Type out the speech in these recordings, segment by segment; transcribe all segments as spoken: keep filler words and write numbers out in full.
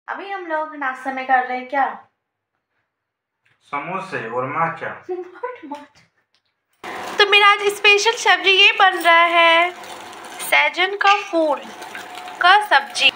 अभी हम लोग नाश्ता में कर रहे हैं क्या? समोसे और माचा। तो मेरा आज स्पेशल सब्जी ये बन रहा है, सहजन का फूल का सब्जी।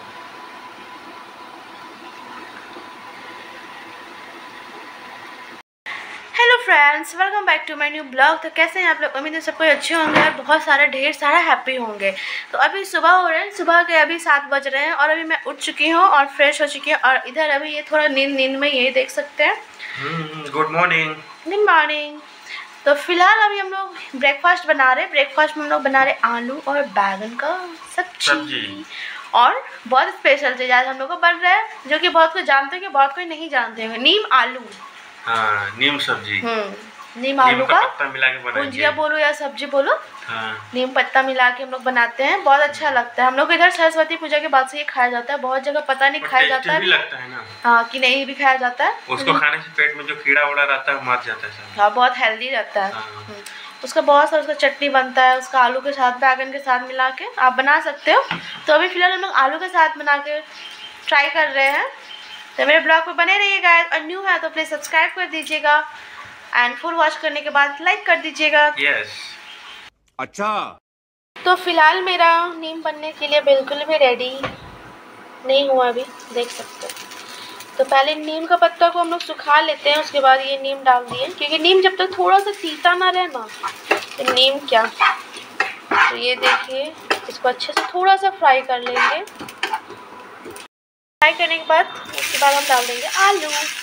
Hello friends, welcome back to my new blog. तो कैसे हैं आप लोग? उम्मीद है सब कोई अच्छे होंगे और बहुत सारा ढेर सारा हैप्पी होंगे। तो अभी सुबह हो रहे हैं, सुबह के अभी सात बज रहे हैं और अभी मैं उठ चुकी हूँ और फ्रेश हो चुकी हूँ। और इधर अभी ये थोड़ा नींद नींद में ये देख सकते हैं। Good morning. Good morning. तो फिलहाल अभी हम लोग ब्रेकफास्ट बना रहे हैं। ब्रेकफास्ट में हम लोग बना रहे आलू और बैगन का सब्जी। और बहुत स्पेशल चीज़ आज हम लोग को बन रहा है, जो कि बहुत कोई जानते हैं कि बहुत कोई नहीं जानते हैं। नीम आलू। हाँ, नीम सब्जी। हम्म नीम आलू का पत्ता मिला के बनाएंगे। भुजिया बोलो या सब्जी बोलो। हाँ। नीम पत्ता मिला के हम लोग बनाते हैं, बहुत अच्छा लगता है। हम लोग इधर सरस्वती पूजा के बाद से ये खाया जाता है। बहुत जगह पता नहीं खाया जाता है, लगता है ना? हाँ कि नहीं भी खाया जाता है। उसको खाने से पेट में जो कीड़ा उड़ा रहता है मर जाता है। हाँ, बहुत हेल्दी रहता है। हाँ। उसका बहुत सारा उसका चटनी बनता है, उसका आलू के साथ बैगन के साथ मिला के आप बना सकते हो। तो अभी फिलहाल हम लोग आलू के साथ बना के ट्राई कर रहे हैं। तो मेरे ब्लॉग पे बने रहिएगा और न्यू है तो प्लीज़ सब्सक्राइब कर दीजिएगा एंड फुल वॉच करने के बाद लाइक कर दीजिएगा। यस। अच्छा। तो फिलहाल मेरा नीम बनने के लिए बिल्कुल भी रेडी नहीं हुआ, अभी देख सकते हो। तो पहले नीम का पत्ता को हम लोग सुखा लेते हैं, उसके बाद ये नीम डाल दिए, क्योंकि नीम जब तक थोड़ा सा तीता ना रहे ना तो नीम क्या। तो ये देखिए, इसको अच्छे से थोड़ा सा फ्राई कर लेंगे। फ्राई करने के बाद उसके बाद हम डाल देंगे आलू।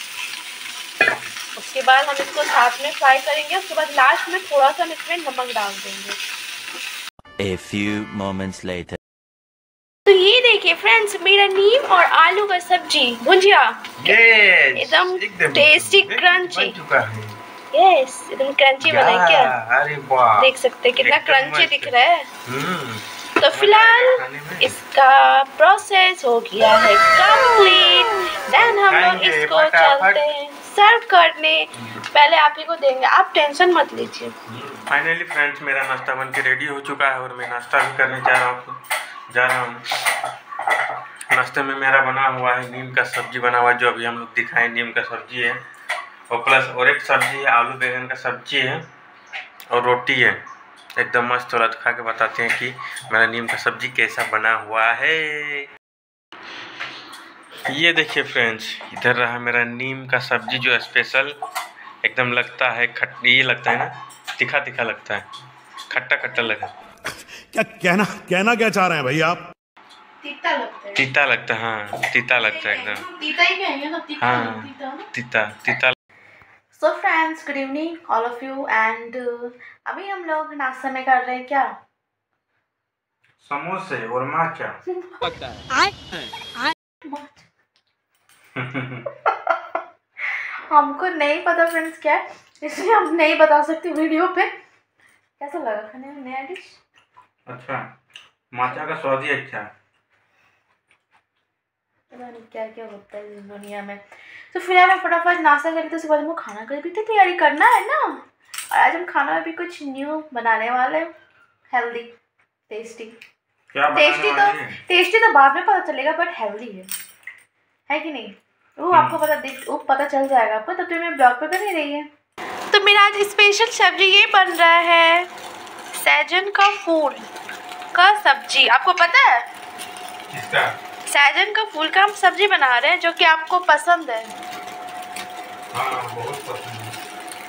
उसके बाद हम इसको साथ में फ्राई करेंगे। उसके बाद लास्ट में थोड़ा सा हम इसमें नमक डाल देंगे। A few moments later. तो ये देखिए फ्रेंड्स, मेरा नीम और आलू का सब्जी भुजिया एकदम टेस्टी क्रंची। यस, एकदम क्रंची बना है क्या? अरे वाह, देख सकते हैं कितना क्रंची दिख रहा है। तो फिलहाल इसका प्रोसेस हो गया है कंप्लीट। देन हम लोग इसको चलते हैं सर्व करने। पहले आप ही को देंगे, आप टेंशन मत लीजिए। फाइनली फ्रेंड्स, मेरा नाश्ता बन के रेडी हो चुका है और मैं नाश्ता भी करने जा रहा हूँ जा रहा हूँ नाश्ते में मेरा बना हुआ है नीम का सब्जी बना हुआ है, जो अभी हम लोग दिखाएं। नीम का सब्जी है और प्लस और एक सब्जी है, आलू बैंगन का सब्जी है और रोटी है। एकदम मस्त। थोड़ा खा के बताते हैं कि मेरा नीम का सब्जी कैसा बना हुआ है। ये देखिए फ्रेंड्स, इधर रहा मेरा नीम का सब्जी, जो स्पेशल एकदम लगता है खट ये लगता है ना, तीखा तीखा लगता है, खट्टा खट्टा लगा। क्या कहना कहना क्या चाह रहे हैं भाई आप? तीता लगता है। तीता लगता है, हाँ तीता लगता है एकदम। तीता ही कहेंगे ना, तीता हाँ, तीता तीता तीता। So friends, good evening all of you. And अभी हम लोग नाश्ता में कर रहे हैं क्या? समोसे और माचा। हमको नहीं पता फ्रेंड्स क्या है, इसलिए हम नहीं बता सकते वीडियो पे। कैसा लगा खाने में नया डिश? अच्छा, माचा का स्वाद ही अच्छा है। पता नहीं क्या क्या होता है इस दुनिया में। तो फिलहाल हम फटाफट नाश्ता करें, तो उसके बाद हमको खाना का भी तो तैयारी करना है ना। और आज हम खाना में भी कुछ न्यू बनाने वाले हैं, हेल्दी टेस्टी। क्या टेस्टी तो टेस्टी तो बाद में पता चलेगा, बट हेल्दी है है कि नहीं? वो आपको पता दिख वो पता चल जाएगा आपको, तब तो मैं ब्लॉग पे बनी रही है। तो मेरा आज स्पेशल सब्जी ये बन रहा है, सहजन का फूल का सब्जी। आपको पता है किसका? सहजन का फूल का हम सब्जी बना रहे हैं, जो कि आपको पसंद है। हाँ, बहुत पसंद है।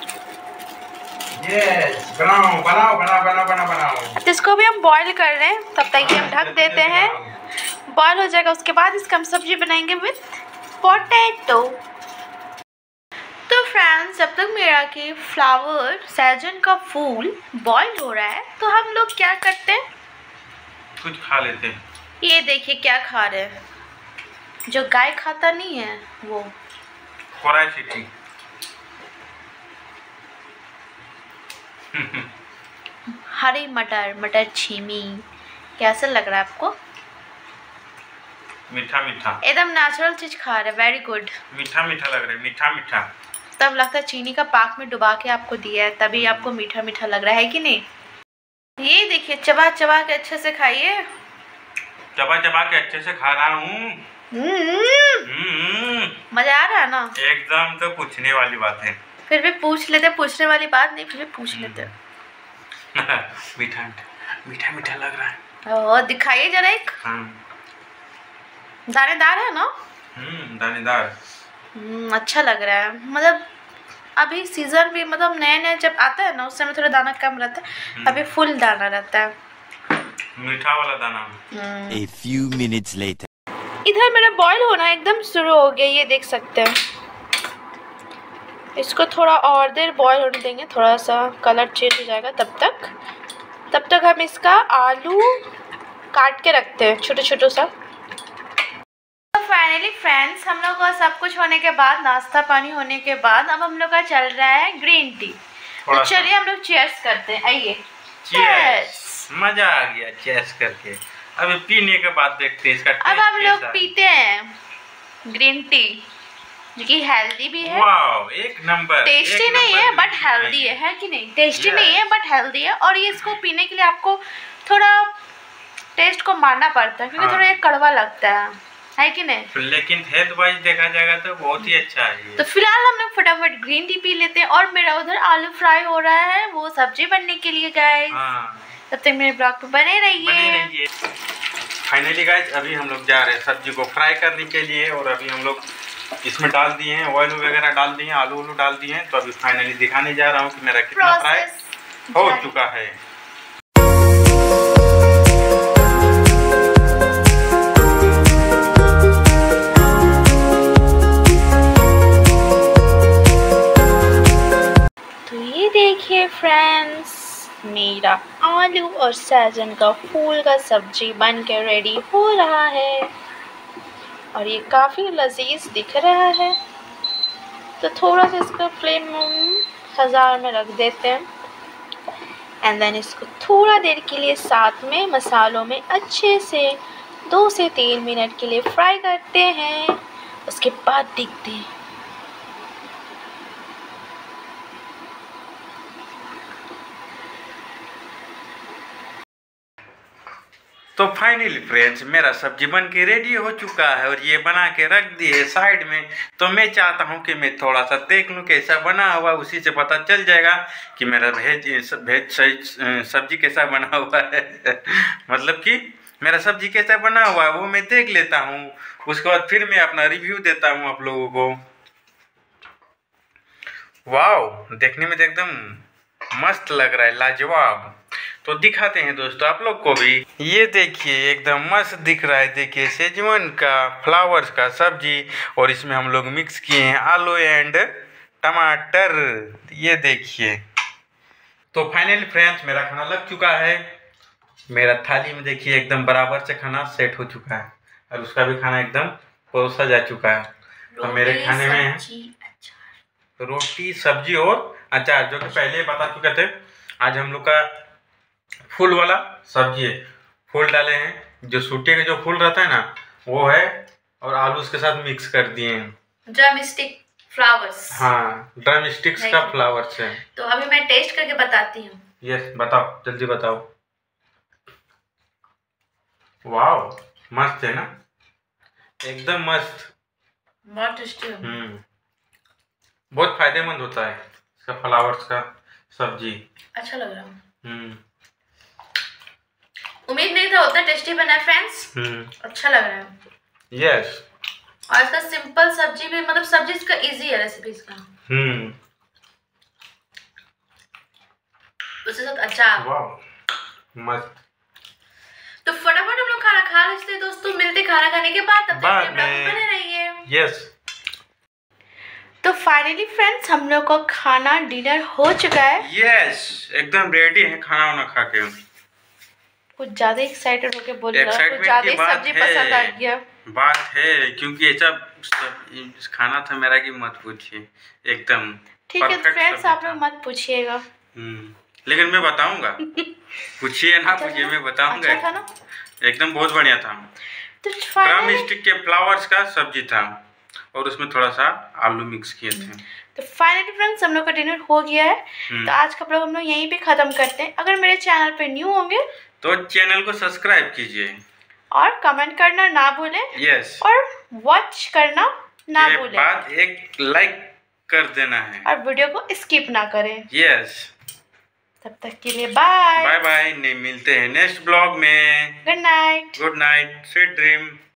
यस, बनाओ बनाओ बनाओ बनाओ बनाओ बनाओ। इसको भी हम बॉईल कर रहे हैं, तब तक ये हम ढक देते हैं। बॉईल हो जाएगा, उसके बाद इसका हम सब्जी बनाएंगे विथ पोटैटो। तो फ्रेंड्स, जब तक मेरा कि फ्लावर सहजन का फूल बॉईल हो रहा है, तो हम लोग क्या करते हैं, कुछ खा लेते हैं। ये देखिए क्या खा रहे हैं, जो गाय खाता नहीं है वो। खोराई सिटी। हरी मटर मटर छीमी। कैसा लग रहा है आपको? मीठा मीठा, एकदम नेचुरल चीज खा रहे हैं। Very good. मीठा मीठा लग रहा है, मीठा मीठा। तब लगता है चीनी का पाक में डुबा के आपको दिया है, तभी आपको मीठा मीठा लग रहा है कि नहीं? ये देखिए, चबा चबा के अच्छे से खाइए। चबा चबा के अच्छे से खा रहा हूँ। आ रहा है ना? एकदम तो पूछने वाली बात है। फिर भी पूछ लेते, पूछने वाली बात नहीं, फिर भी पूछ लेते। मीठा मीठा मीठा लग रहा है। ओ दिखाइए जरा एक। दानेदार है ना? हम्म दानेदार। हम्म अच्छा लग रहा है। मतलब अभी सीजन भी मतलब नए नए जब आता है ना उस समय थोड़ा दाना कम रहता है, अभी फुल दाना रहता है, मीठा वाला दाना। A few minutes later. इधर मेरा बॉईल होना एकदम शुरू हो गया, ये देख सकते हैं। इसको थोड़ा और देर बॉईल होने देंगे, थोड़ा सा कलर चेंज हो जाएगा। तब तक तब तक हम इसका आलू काट के रखते हैं छोटे छोटे सा। तो फाइनली फ्रेंड्स, हम लोग का सब कुछ होने के बाद, नाश्ता पानी होने के बाद, अब हम लोग का चल रहा है ग्रीन टी। तो चलिए हम लोग चीयर्स करते हैं। आइए चीयर्स। मजा आ गया चीयर्स करके। अभी पीने के बाद देखते हैं इसका टेस्ट। अब हम लोग पीते हैं ग्रीन टी, जो कि हेल्दी भी है। वाव, एक नंबर। टेस्टी नहीं है बट हेल्दी है, है कि नहीं? टेस्टी नहीं है बट हेल्दी है। और ये इसको पीने के लिए आपको थोड़ा टेस्ट को मारना पड़ता है, क्योंकि हाँ। थोड़ा ये कड़वा लगता है, है कि नहीं? लेकिन हेल्थ वाइज देखा जाएगा तो बहुत ही अच्छा है ये। तो फिलहाल हम लोग फटाफट ग्रीन टी पी लेते हैं। और मेरा उधर आलू फ्राई हो रहा है, वो सब्जी बनने के लिए गाइस। हाँ। तब तक मेरे ब्लॉग पे बने रहिए। बने रहिए। फाइनली गाइस, अभी हम लोग जा रहे हैं सब्जी को फ्राई करने के लिए। और अभी हम लोग इसमें डाल दिए हैं, ऑयल वगैरह डाल दिए हैं, आलू आलू डाल दिए हैं। तो अभी फाइनली दिखाने जा रहा हूँ कि मेरा कितना फ्राई हो चुका है। तो ये देखिए फ्रेंड्स, मेरा आलू और सहजन का फूल का सब्जी बन के रेडी हो रहा है और ये काफ़ी लजीज दिख रहा है। तो थोड़ा सा इसका फ्लेम हज़ार में रख देते हैं एंड देन इसको थोड़ा देर के लिए साथ में मसालों में अच्छे से दो से तीन मिनट के लिए फ्राई करते हैं। उसके बाद देखते हैं। तो फाइनली फ्रेंड्स, मेरा सब्जी बन के रेडी हो चुका है और ये बना के रख दिए साइड में। तो मैं चाहता हूँ कि मैं थोड़ा सा देख लूँ कैसा बना हुआ, उसी से पता चल जाएगा कि मेरा वेज वेज सब्जी कैसा बना हुआ है। मतलब कि मेरा सब्जी कैसा बना हुआ है वो मैं देख लेता हूँ, उसके बाद फिर मैं अपना रिव्यू देता हूँ आप लोगों को। वाह, देखने में तो एकदम मस्त लग रहा है, लाजवाब। तो दिखाते हैं दोस्तों आप लोग को भी। ये देखिए एकदम मस्त दिख रहा है। देखिए सेजवान का फ्लावर्स का सब्जी और इसमें हम लोग मिक्स किए हैं आलू एंड टमाटर। ये देखिए। तो फाइनली फ्रेंड्स, मेरा खाना लग चुका है। मेरा थाली में देखिए एकदम बराबर से खाना सेट हो चुका है और उसका भी खाना एकदम परोसा जा चुका है। तो मेरे खाने में रोटी सब्जी और अचार, जो कि पहले बता चुके थे। आज हम लोग का फूल वाला सब्जी है, फूल डाले हैं, जो सूटे का जो फूल रहता है ना वो है, और आलू उसके साथ मिक्स कर दिए हैं। Drumstick flowers. हाँ, ड्रम स्टिक्स का फ्लावर्स है। तो अभी मैं टेस्ट करके बताती हूँ। यस, बताओ, जल्दी बताओ। वाओ, मस्त है ना, एकदम मस्त, बहुत टेस्टी है। हम्म बहुत फायदेमंद होता है इसका फ्लावर्स का सब्जी। अच्छा लग रहा है। हम्म उम्मीद नहीं था उतना टेस्टी बना है फ्रेंड्स। हम्म अच्छा लग रहा है। यस। और इसका सिंपल सब्जी भी, मतलब सब्जी इसका इजी है, रेसिपी इसका। हम्म उसके साथ अचार। वाह, मस्त। तो फटाफट हम लोग खाना खा लेते हैं दोस्तों। मिलते खाना खाने के बाद, तब बाद तक ब्लॉग में में। बने रहिए। यस। तो फाइनली फ्रेंड्स, हम लोग का खाना डिनर हो चुका है। यस, एकदम रेडी है खाना वाना खा के। कुछ ज्यादा एक्साइटेड होके बोल रहा है, कुछ एक्साइटमेंट ज्यादा की बात सब्जी है, पसंद आ गया। बात है, क्योंकि ऐसा सब खाना था मेरा कि मत पूछिए, एकदम ठीक है perfect फ्रेंड्स, सब्जी आप था। लोग मत पूछिएगा। हम्म लेकिन मैं बताऊंगा। पूछिए ना, अच्छा पूछिए, था? मैं बताऊंगा। अच्छा था ना? एकदम बहुत बढ़िया था। तो ड्रम फाइनली स्टिक के फ्लावर्स का सब्जी था और उसमें थोड़ा सा आलू मिक्स किए थे। तो फाइनली फ्रेंड्स, हम लोग का डिनर हो गया है। तो आज का ब्लॉग हम लोग यहीं पे खत्म करते हैं। अगर मेरे चैनल पे न्यू होंगे तो चैनल को सब्सक्राइब कीजिए और कमेंट करना ना भूलें। यस। और वॉच करना ना के भूलें बाद एक लाइक कर देना है और वीडियो को स्किप ना करें। यस। तब तक के लिए बाय बाय बाय, मिलते हैं नेक्स्ट ब्लॉग में। Good night. Good night, sweet dream.